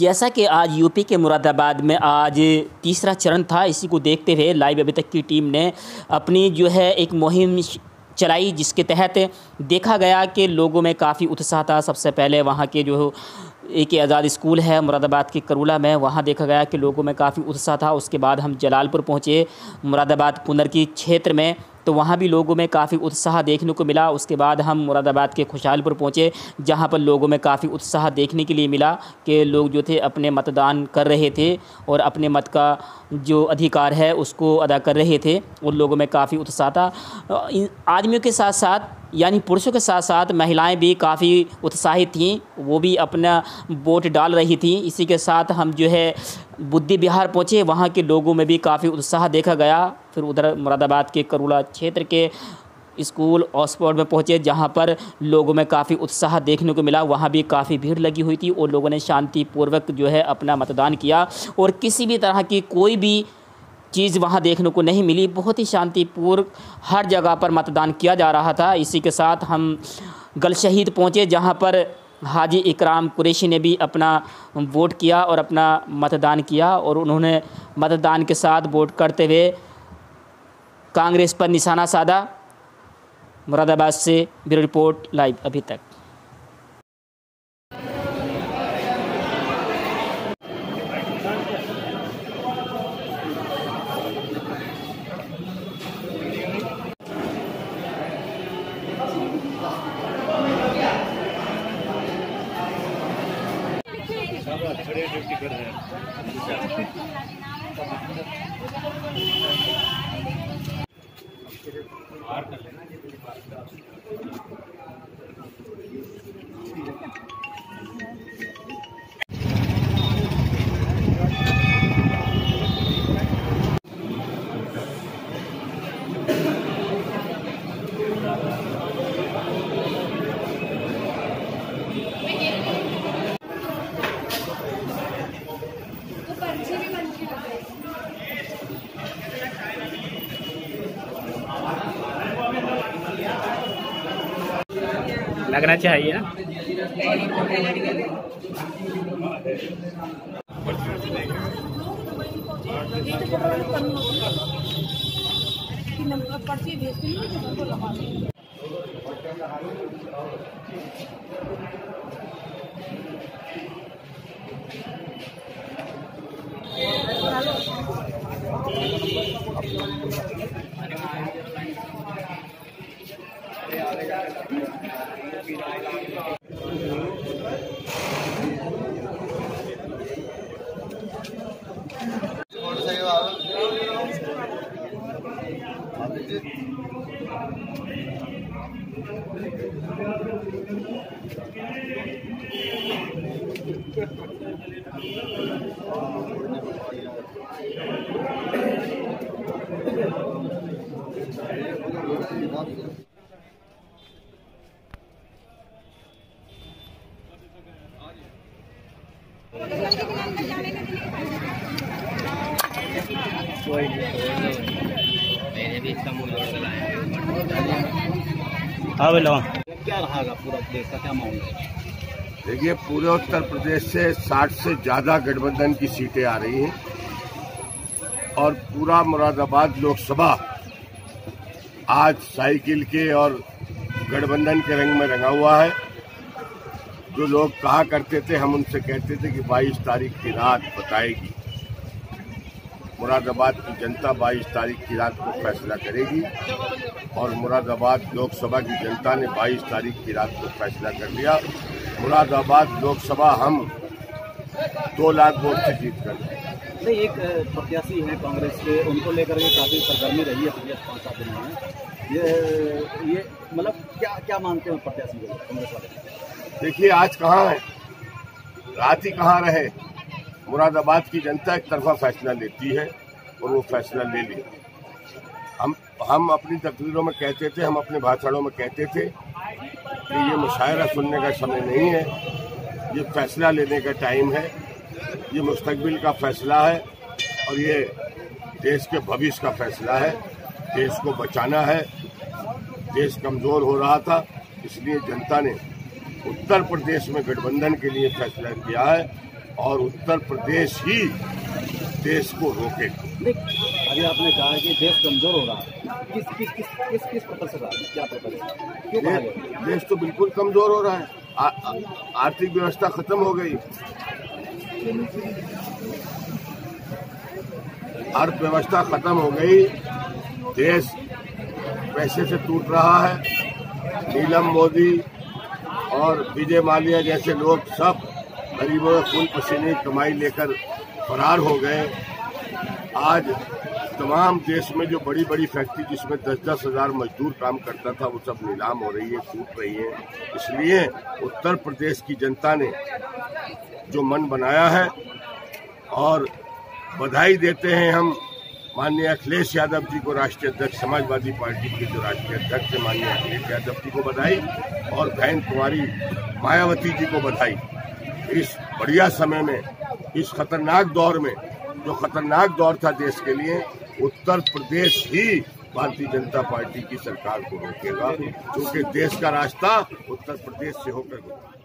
जैसा कि आज यूपी के मुरादाबाद में आज तीसरा चरण था, इसी को देखते हुए लाइव अभी तक की टीम ने अपनी जो है एक मुहिम चलाई, जिसके तहत देखा गया कि लोगों में काफ़ी उत्साह था। सबसे पहले वहाँ के जो एक आज़ाद स्कूल है मुरादाबाद के करूला में, वहाँ देखा गया कि लोगों में काफ़ी उत्साह था। उसके बाद हम जलालपुर पहुँचे, मुरादाबाद पुनरकी क्षेत्र में, तो वहाँ भी लोगों में काफ़ी उत्साह देखने को मिला। उसके बाद हम मुरादाबाद के खुशहालपुर पहुँचे, जहाँ पर लोगों में काफ़ी उत्साह देखने के लिए मिला कि लोग जो थे अपने मतदान कर रहे थे और अपने मत का जो अधिकार है उसको अदा कर रहे थे। उन लोगों में काफ़ी उत्साह था। आदमियों के साथ साथ यानी पुरुषों के साथ साथ महिलाएं भी काफ़ी उत्साहित थीं, वो भी अपना वोट डाल रही थीं। इसी के साथ हम जो है बुद्धि विहार पहुँचे, वहाँ के लोगों में भी काफ़ी उत्साह देखा गया। फिर उधर मुरादाबाद के करूला क्षेत्र के स्कूल ऑक्सफोर्ड में पहुँचे, जहाँ पर लोगों में काफ़ी उत्साह देखने को मिला। वहाँ भी काफ़ी भीड़ लगी हुई थी और लोगों ने शांतिपूर्वक जो है अपना मतदान किया और किसी भी तरह की कोई भी चीज़ वहाँ देखने को नहीं मिली। बहुत ही शांतिपूर्ण हर जगह पर मतदान किया जा रहा था। इसी के साथ हम गलशहीद पहुँचे, जहाँ पर हाजी इकराम कुरैशी ने भी अपना वोट किया और अपना मतदान किया और उन्होंने मतदान के साथ वोट करते हुए कांग्रेस पर निशाना साधा। मुरादाबाद से ब्यूरो रिपोर्ट लाइव अभी तक। खड़े ड्यूटी कर रहे हैं। लगना चाहिए ना। पर्ची भेजती मैंने भी इसका मूल्य क्या रहा पूरा देश का क्या मामला है? देखिए, पूरे उत्तर प्रदेश से 60 से ज़्यादा गठबंधन की सीटें आ रही हैं और पूरा मुरादाबाद लोकसभा आज साइकिल के और गठबंधन के रंग में रंगा हुआ है। जो लोग कहा करते थे, हम उनसे कहते थे कि 22 तारीख की रात बताएगी। मुरादाबाद की जनता 22 तारीख की रात को फैसला करेगी और मुरादाबाद लोकसभा की जनता ने 22 तारीख की रात को फैसला कर लिया। मुरादाबाद लोकसभा हम 2 लाख वोट से जीत कर नहीं, एक प्रत्याशी है कांग्रेस के, उनको लेकर के काफी सरगर्मी रही है पिछले 5-7 दिन में। ये मतलब क्या मानते हैं प्रत्याशी को कांग्रेस वाले? देखिए, आज कहाँ है, रात ही कहाँ रहे। मुरादाबाद की जनता एक तरफा फैसला लेती है और वो फैसला ले लिया। हम अपनी तकरीरों में कहते थे, हम अपने भाषणों में कहते थे कि ये मुशायरा सुनने का समय नहीं है, ये फैसला लेने का टाइम है, ये मुस्तकबिल का फैसला है और ये देश के भविष्य का फैसला है। देश को बचाना है, देश कमजोर हो रहा था, इसलिए जनता ने उत्तर प्रदेश में गठबंधन के लिए फैसला किया है और उत्तर प्रदेश ही देश को रोकेगा। अभी आपने कहा कि देश कमजोर हो रहा है, किस प्रकार से रहा है, क्या प्रकार से, क्यों कहा गया? देश तो बिल्कुल कमजोर हो रहा है, आर्थिक व्यवस्था खत्म हो गई, अर्थव्यवस्था खत्म हो गई, देश पैसे से टूट रहा है। नीलम मोदी और विजय माल्या जैसे लोग सब गरीबों के खून पसीने की कमाई लेकर फरार हो गए। आज तमाम देश में जो बड़ी बड़ी फैक्ट्री जिसमें 10-10 हजार मजदूर काम करता था, वो सब नीलाम हो रही है, टूट रही है। इसलिए उत्तर प्रदेश की जनता ने जो मन बनाया है, और बधाई देते हैं हम माननीय अखिलेश यादव जी को, राष्ट्रीय अध्यक्ष समाजवादी पार्टी के जो राष्ट्रीय अध्यक्ष है माननीय अखिलेश यादव जी को बधाई, और बहन कुमारी मायावती जी को बधाई। इस बढ़िया समय में, इस खतरनाक दौर में, जो खतरनाक दौर था देश के लिए, उत्तर प्रदेश ही भारतीय जनता पार्टी की सरकार को रोकेगा, क्योंकि देश का रास्ता उत्तर प्रदेश से होकर गुजरा।